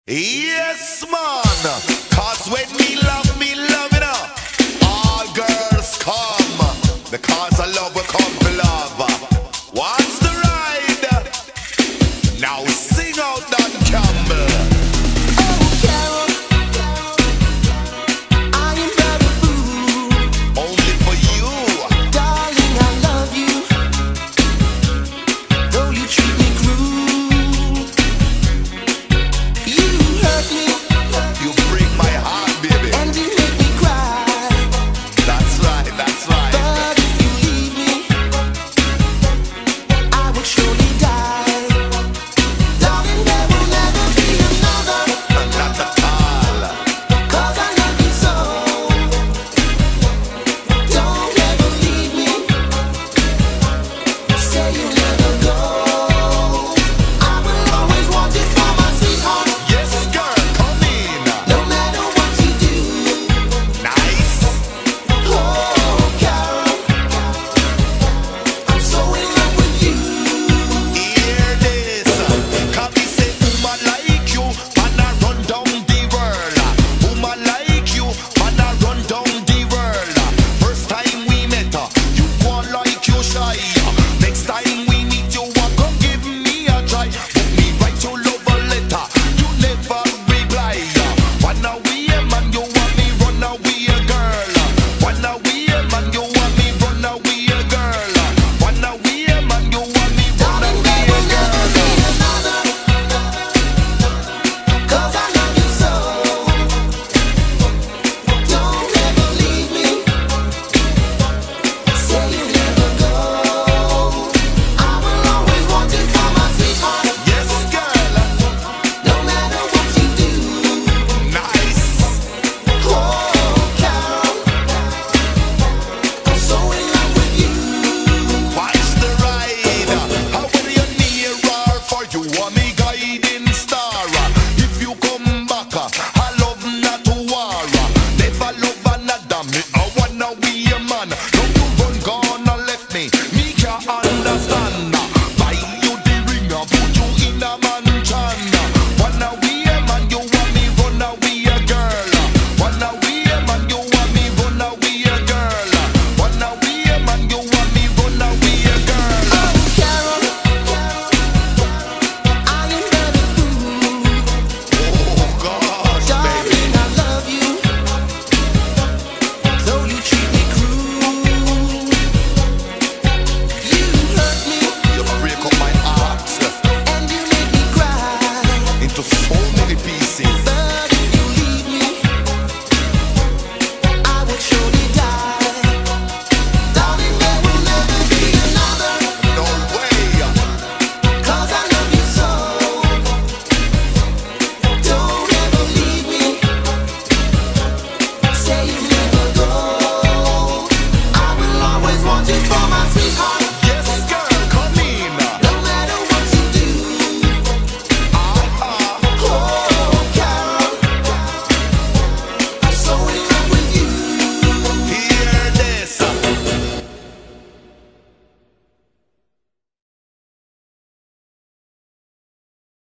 Yes, man. Cause when me love it up. All girls come. Because I love will come to love. What's the ride? Now sing out Don Campbell. Oh, Carol, I am very fool. Only for you. Darling, I love you. Though you treat me cruel, you hurt me. You break my heart, baby. And you make me cry. That's right, that's right. But if you leave me, I would surely die. Darling, there will never be another. Not at all. 'Cause I love you so. Don't ever leave me. Say you'll never go. I will always want you for my sweetheart. Yes, girl, come in. No matter what you do. Nice. Oh, Carol, I'm so in love with you. Hear this. Cause me say woman like you, and I run down the world. Woman like you, and I run down the world. First time we met, you want like you shy. Next time we meet, you want come give me a try. Put me right to love a letter, you never reply. Wanna we a man, you want me run away a girl. Wanna we a man, you want me run away a girl. Wanna we a man, you want me run Darling, away there a will never be girl. another. 'Cause I love you so. Don't ever leave me. Say you'll never go. I will always want you for my sweetheart. Yes, girl. No matter what you do. Nice. Oh, Carol, I'm so in love with you. Watch the ride. How will you near or for you want me guiding star? If you come back, I love not to war. Never love another me. I wanna be a man. Now you run gone and left me. Me can't understand. Buy you the ring, put you in a mansion. Wanna be a man, you want me run away a girl. Wanna be a man, you want me run away a girl. Wanna be a man, you want me run away a girl. Oh, Carol, I am very fool. Oh gosh, baby. Darling, I love you. Though you treat me cruel, you hurt me You break up my heart and you make me cry. into so